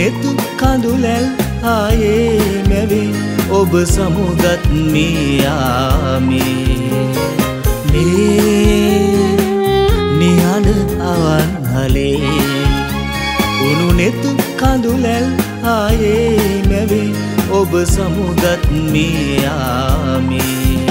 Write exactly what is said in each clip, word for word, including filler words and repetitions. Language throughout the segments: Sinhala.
නෙතු කඳුලැල් ආයේ මැවේ ඔබ සමුගත් මියාමේ මේ නිහඬ අවන්හලේ උණු නෙතු කඳුලැල් ආයේ මැවේ ඔබ සමුගත් මියාමේ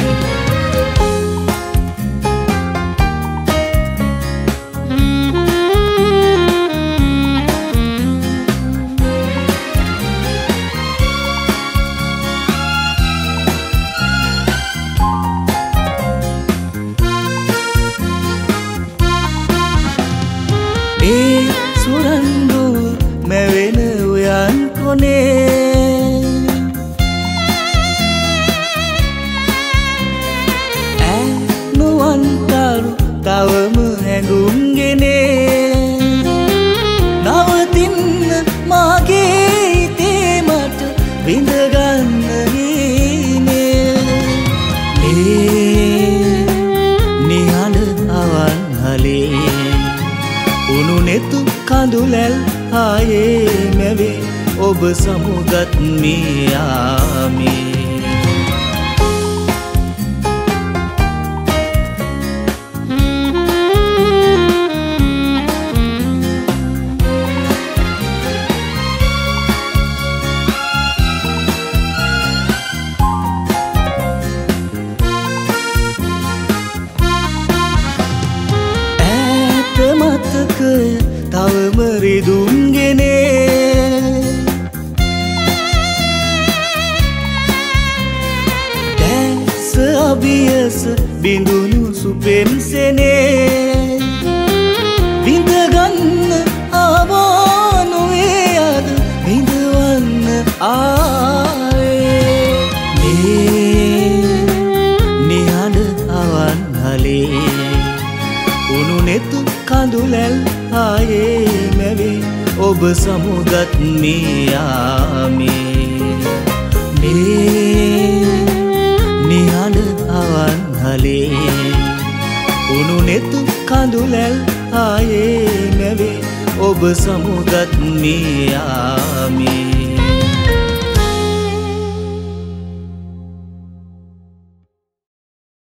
ඒ සුරංගු මැවෙන උයන් කොනේ ඈ නුවන්තරු තවම හැඟුම්ගෙනේ නවතින්න මාගේ හිතේ මට විඳගන්න හීනේ මේ නිහඬ අවන්හලේ උණු නෙතු කඳුලැල් ආයේ මැවේ ඔබ සමුගත් මියාමේ මතකය තවම රිදුම්ගෙනේ දැස අභියස බිඳුණු සුපෙන්සෙනේ විඳගන්න ආවානුවේ අද විඳවන්න ආයේ මේ නිහඬ අවන්හලේ උණු නෙතු කඳුලැල් ආයේ මැවේ ඔබ සමුගත් මියාමේ මේ නිහඬ අවන්හලේ උණු නෙතු කඳුලැල් ආයේ මැවේ ඔබ සමුගත් මියාමේ